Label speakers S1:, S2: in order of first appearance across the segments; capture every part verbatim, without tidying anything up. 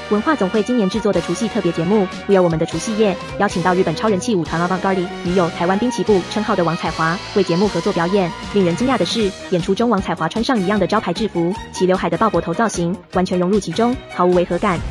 S1: 文化总会今年制作的除夕特别节目《We Are 我们的除夕夜》，邀请到日本超人气舞团 Avantgarde 与有台湾滨崎步称号的王彩华为节目合作表演。令人惊讶的是，演出中王彩华穿上一样的招牌制服，其刘海的爆脖头造型完全融入其中，毫无违和感。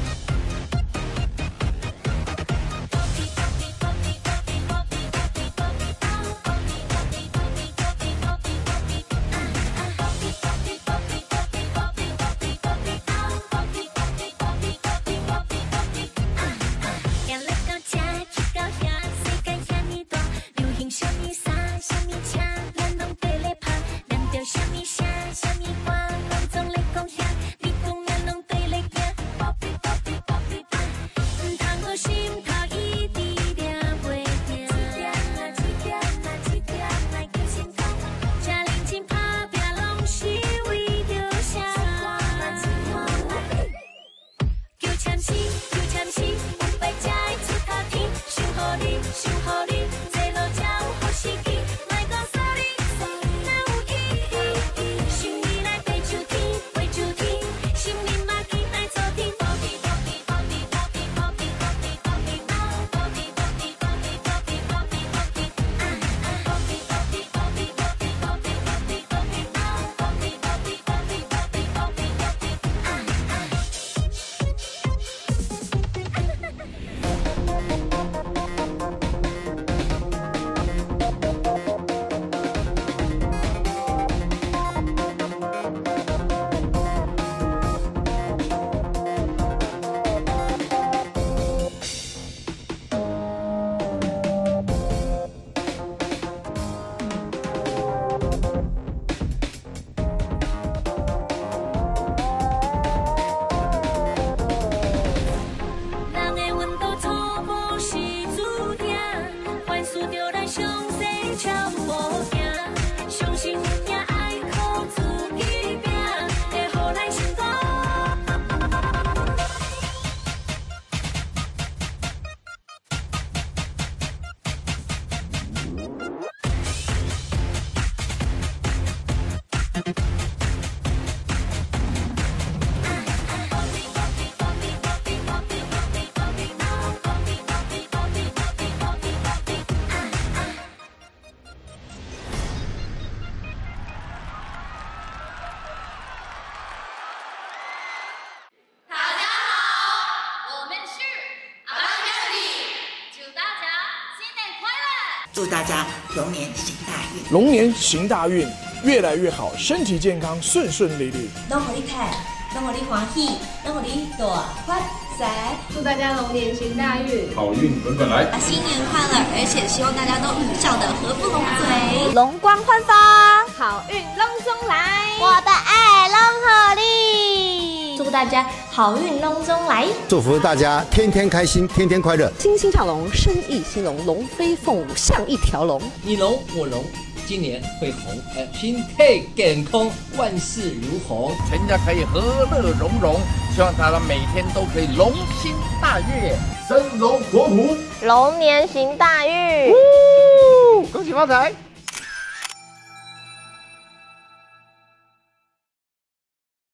S2: 祝大家龙年行大运！
S3: 龙年行大运，越来越好，身体健康，顺顺利利。
S4: 拢互你看，拢互你欢喜，拢互你大发财！
S5: 祝大家龙年行大运，
S6: 好运滚滚来！
S4: 新年快乐！而且希望大家都笑得合不拢嘴，
S7: 容光焕发，
S5: 好运隆中来！
S7: 我的爱龙合力。
S4: 祝大家好运隆中来！
S8: 祝福大家天天开心，天天快乐，
S9: 欣欣向荣，生意兴隆，龙飞凤舞像一条龙。
S10: 你龙我龙，今年会红，呃，身体健康，万事如虹，
S11: 全家可以和乐融融。希望大家每天都可以龙心大悦，
S6: 生龙活虎，
S7: 龙年行大运，
S11: 恭喜发财！